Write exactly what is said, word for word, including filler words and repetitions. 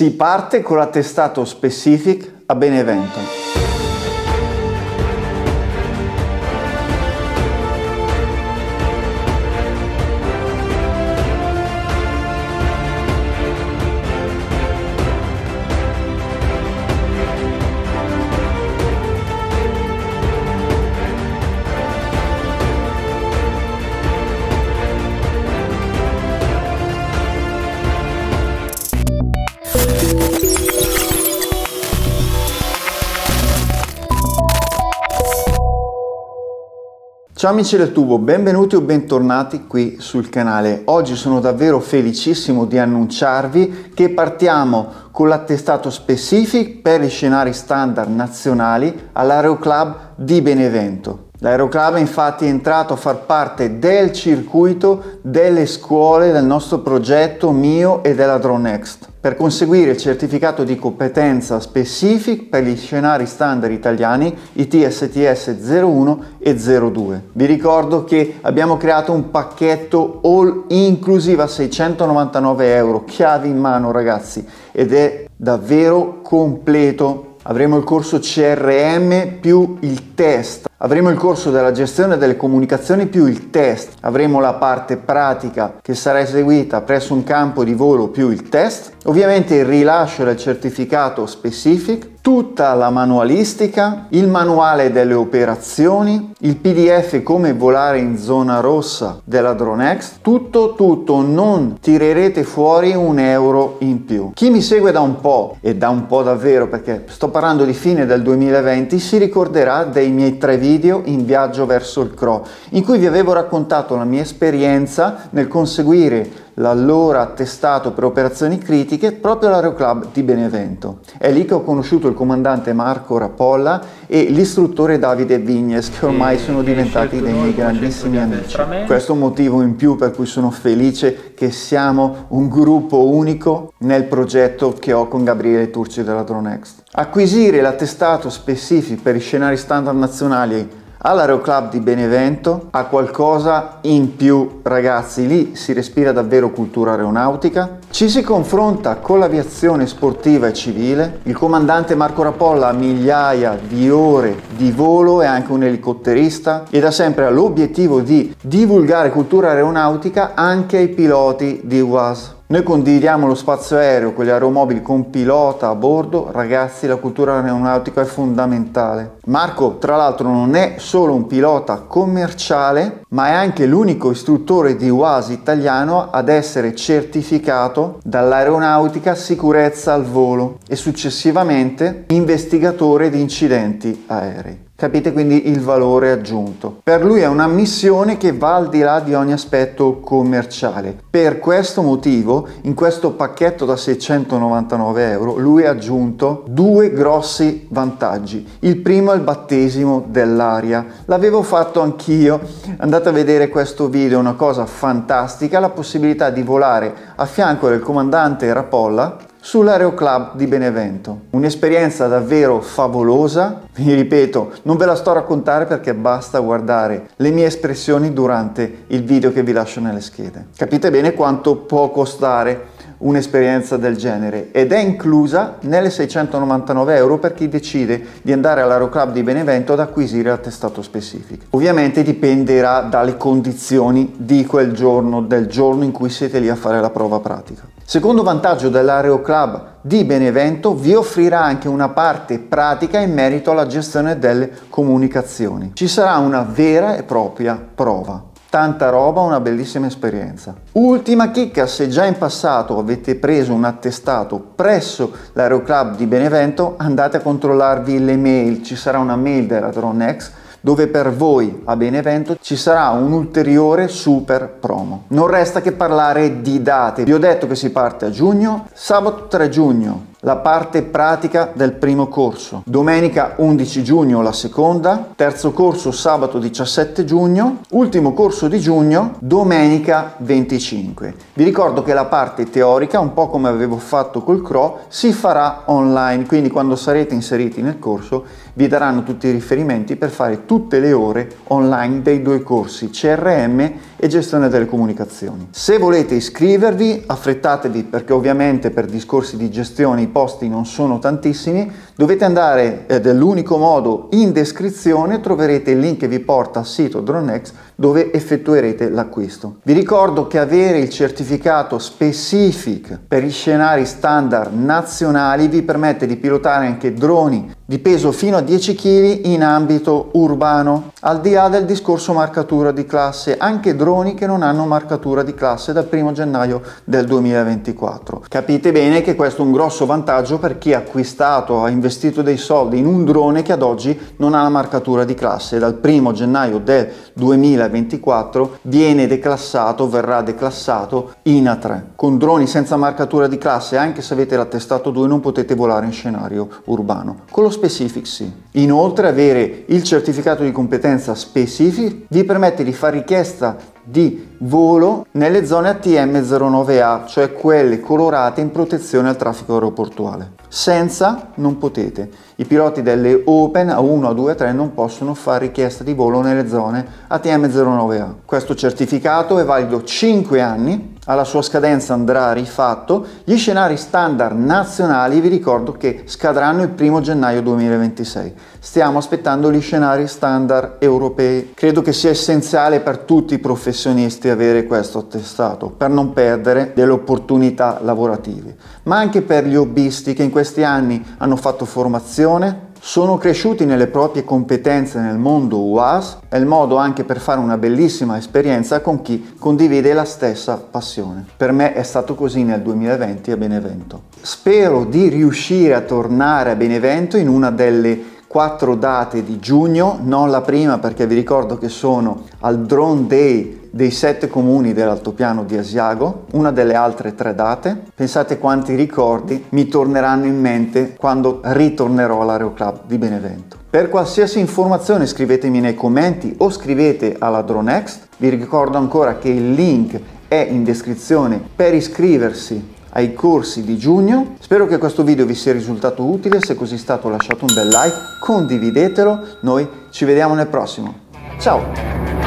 Si parte con l'attestato Specific a Benevento. Ciao amici del tubo, benvenuti o bentornati qui sul canale. Oggi sono davvero felicissimo di annunciarvi che partiamo con l'attestato Specific per gli scenari standard nazionali all'Aeroclub di Benevento. L'Aeroclub è infatti entrato a far parte del circuito delle scuole del nostro progetto mio e della DroneNext per conseguire il certificato di competenza Specific per gli scenari standard italiani I T S T S zero uno e zero due. Vi ricordo che abbiamo creato un pacchetto all inclusive a seicentonovantanove euro, chiavi in mano ragazzi, ed è davvero completo. Avremo il corso C R M più il test, avremo il corso della gestione delle comunicazioni più il test, avremo la parte pratica che sarà eseguita presso un campo di volo più il test, ovviamente il rilascio del certificato Specific, tutta la manualistica, il manuale delle operazioni, il P D F come volare in zona rossa della DroneNext, tutto tutto, non tirerete fuori un euro in più. Chi mi segue da un po', e da un po' davvero perché sto parlando di fine del duemilaventi, si ricorderà dei miei tre video in viaggio verso il C R O, in cui vi avevo raccontato la mia esperienza nel conseguire l'allora attestato per operazioni critiche proprio all'Aeroclub di Benevento. È lì che ho conosciuto il comandante Marco Rapolla e l'istruttore Davide Vignes, che ormai sono diventati dei miei grandissimi amici. Questo è un motivo in più per cui sono felice che siamo un gruppo unico nel progetto che ho con Gabriele Turci della DroneNext. Acquisire l'attestato Specific per i scenari standard nazionali all'Aeroclub di Benevento ha qualcosa in più ragazzi, lì si respira davvero cultura aeronautica, ci si confronta con l'aviazione sportiva e civile, il comandante Marco Rapolla ha migliaia di ore di volo, è anche un elicotterista ed ha sempre l'obiettivo di divulgare cultura aeronautica anche ai piloti di U A S. Noi condividiamo lo spazio aereo con gli aeromobili con pilota a bordo, ragazzi la cultura aeronautica è fondamentale. Marco tra l'altro non è solo un pilota commerciale, ma è anche l'unico istruttore di U A S italiano ad essere certificato dall'Aeronautica Sicurezza al Volo e successivamente investigatore di incidenti aerei. Capite quindi il valore aggiunto. Per lui è una missione che va al di là di ogni aspetto commerciale. Per questo motivo, in questo pacchetto da seicentonovantanove euro, lui ha aggiunto due grossi vantaggi. Il primo è il battesimo dell'aria. L'avevo fatto anch'io. Andate a vedere questo video, è una cosa fantastica, la possibilità di volare a fianco del comandante Rapolla sull'Aeroclub di Benevento. Un'esperienza davvero favolosa, vi ripeto, non ve la sto a raccontare perché basta guardare le mie espressioni durante il video che vi lascio nelle schede. Capite bene quanto può costare un'esperienza del genere ed è inclusa nelle seicentonovantanove euro per chi decide di andare all'Aeroclub di Benevento ad acquisire l'attestato Specific. Ovviamente dipenderà dalle condizioni di quel giorno, del giorno in cui siete lì a fare la prova pratica. Secondo vantaggio dell'Aeroclub di Benevento, vi offrirà anche una parte pratica in merito alla gestione delle comunicazioni. Ci sarà una vera e propria prova. Tanta roba, una bellissima esperienza. Ultima chicca, se già in passato avete preso un attestato presso l'Aeroclub di Benevento, andate a controllarvi le mail, ci sarà una mail della DroneNext dove per voi a Benevento ci sarà un ulteriore super promo. Non resta che parlare di date. Vi ho detto che si parte a giugno, sabato tre giugno la parte pratica del primo corso. Domenica undici giugno la seconda, terzo corso sabato diciassette giugno, ultimo corso di giugno domenica venticinque. Vi ricordo che la parte teorica, un po' come avevo fatto col C R O, si farà online, quindi quando sarete inseriti nel corso vi daranno tutti i riferimenti per fare tutte le ore online dei due corsi, C R M e gestione delle comunicazioni. Se volete iscrivervi, affrettatevi, perché ovviamente per discorsi di gestione i posti non sono tantissimi. Dovete andare eh, dell'unico modo in descrizione, troverete il link che vi porta al sito DroneX dove effettuerete l'acquisto. Vi ricordo che avere il certificato Specific per i scenari standard nazionali vi permette di pilotare anche droni di peso fino a dieci chili in ambito urbano, al di là del discorso marcatura di classe, anche droni che non hanno marcatura di classe dal primo gennaio del duemilaventiquattro. Capite bene che questo è un grosso vantaggio per chi ha acquistato, ha investito dei soldi in un drone che ad oggi non ha la marcatura di classe. Dal primo gennaio del duemilaventiquattro viene declassato, verrà declassato in A tre. Con droni senza marcatura di classe, anche se avete l'attestato due, non potete volare in scenario urbano. Con lo Specific sì. Inoltre avere il certificato di competenza Specific vi permette di fare richiesta di volo nelle zone A T M zero nove A, cioè quelle colorate in protezione al traffico aeroportuale. Senza non potete. I piloti delle Open A uno, A due, A tre non possono fare richiesta di volo nelle zone A T M zero nove A. Questo certificato è valido cinque anni, alla sua scadenza andrà rifatto. Gli scenari standard nazionali vi ricordo che scadranno il primo gennaio duemilaventisei. Stiamo aspettando gli scenari standard europei. Credo che sia essenziale per tutti i professionisti avere questo attestato per non perdere delle opportunità lavorative, ma anche per gli hobbisti che in questi anni hanno fatto formazione, sono cresciuti nelle proprie competenze nel mondo U A S. È il modo anche per fare una bellissima esperienza con chi condivide la stessa passione. Per me è stato così nel duemilaventi a Benevento. Spero di riuscire a tornare a Benevento in una delle quattro date di giugno, non la prima perché vi ricordo che sono al Drone Day dei sette comuni dell'altopiano di Asiago, una delle altre tre date. Pensate quanti ricordi mi torneranno in mente quando ritornerò all'Aeroclub di Benevento. Per qualsiasi informazione scrivetemi nei commenti o scrivete alla DroneX. Vi ricordo ancora che il link è in descrizione per iscriversi ai corsi di giugno. Spero che questo video vi sia risultato utile. Se così è stato, lasciate un bel like, condividetelo. Noi ci vediamo nel prossimo. Ciao!